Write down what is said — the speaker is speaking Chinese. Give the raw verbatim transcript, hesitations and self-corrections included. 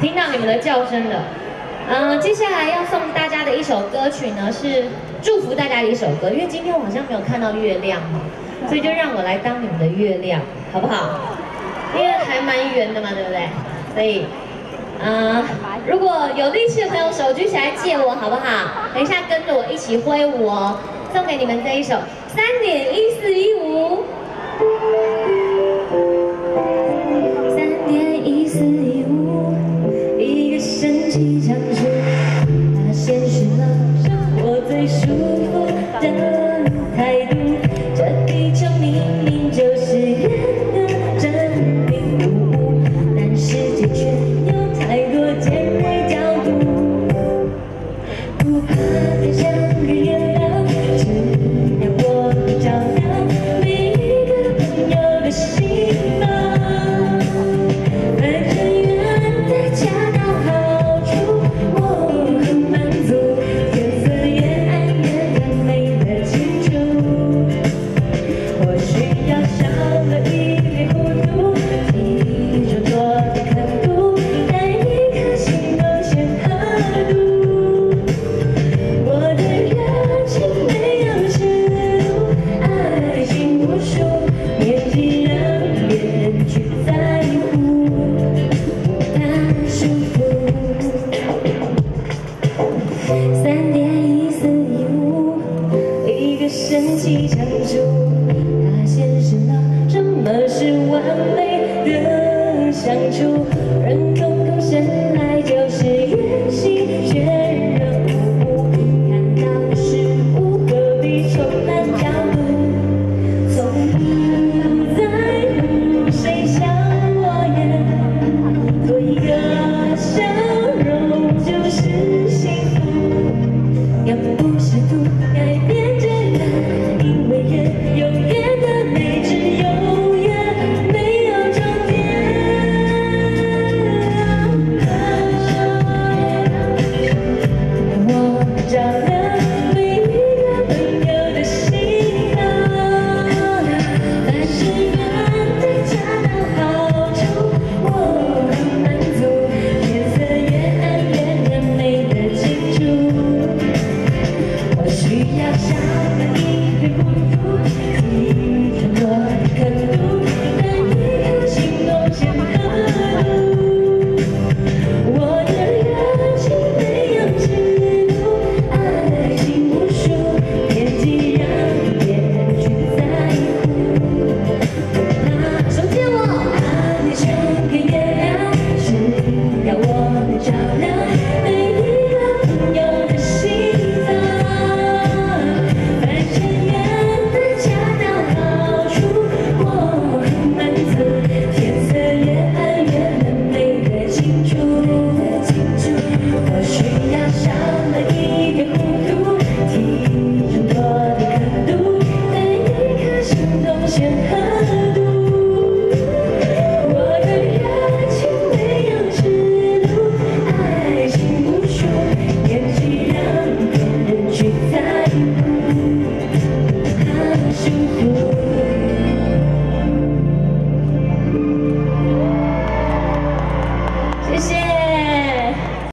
听到你们的叫声了。嗯、呃，接下来要送大家的一首歌曲呢，是祝福大家的一首歌，因为今天我好像没有看到月亮嘛，所以就让我来当你们的月亮，好不好？因为还蛮圆的嘛，对不对？所以，嗯、呃，如果有力气的朋友手举起来借我，好不好？等一下跟着我一起挥舞哦，送给你们这一首三点一四一五。 三点一四一五，一个神奇长处，它显示了让我最舒服的态度。这地球明明就是圆的，真并不无，但世界却有太多尖锐角度。不怕太像个月亮，只要我照亮每一个朋友的心房。 神奇长处，它显示了什么是完美的相处。人